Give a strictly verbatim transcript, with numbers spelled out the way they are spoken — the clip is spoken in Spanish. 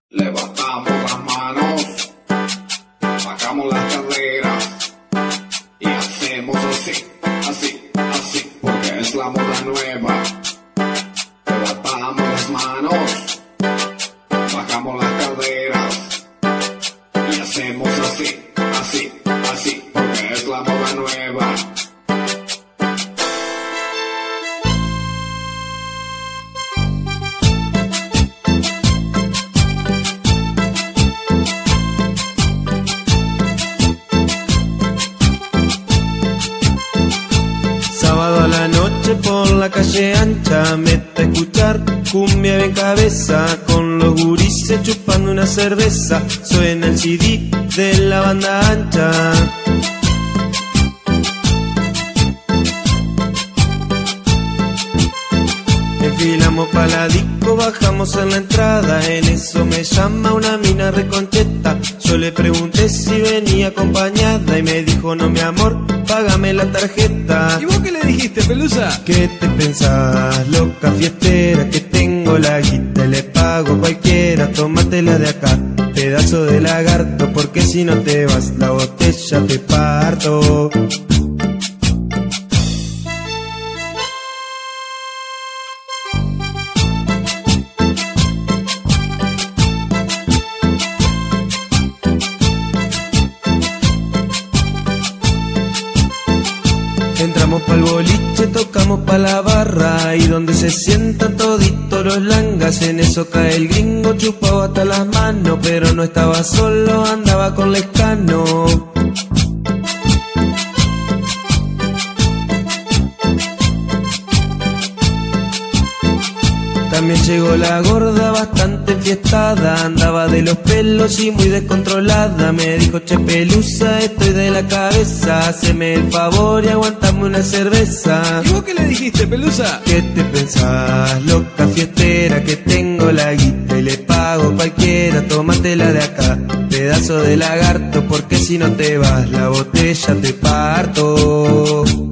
Levantamos las manos, bajamos las caderas y hacemos así, así, así, porque es la moda nueva. Levantamos las manos, bajamos las caderas y hacemos así, así, así, porque es la moda nueva. Sábado a la noche por la calle ancha, mete a escuchar cumbia en cabeza, con los gurises chupando una cerveza, suena el C D de la banda ancha. Enfilamos pa' la disco, bajamos en la entrada, en eso me llama una mina reconcheta. Yo le pregunté si venía acompañada y me dijo: no, mi amor, págame la tarjeta. ¿Y vos qué le dijiste, Pelusa? ¿Qué te pensás, loca fiestera? Que tengo la guita y le pago a cualquiera, tómatela de acá, pedazo de lagarto, porque si no te vas la botella te parto. Entramos pa'l boliche, tocamos pa' la barra, y donde se sientan toditos los langas, en eso cae el gringo chupado hasta las manos, pero no estaba solo, andaba con Lescano. También llegó la gorda bastante enfiestada, andaba de los pelos y muy descontrolada. Me dijo: che, Pelusa, estoy de la cabeza, haceme el favor y aguantame una cerveza. ¿Y vos qué le dijiste, Pelusa? ¿Qué te pensás, loca fiestera? Que tengo la guita y le pago cualquiera, tómatela de acá, pedazo de lagarto, porque si no te vas la botella te parto.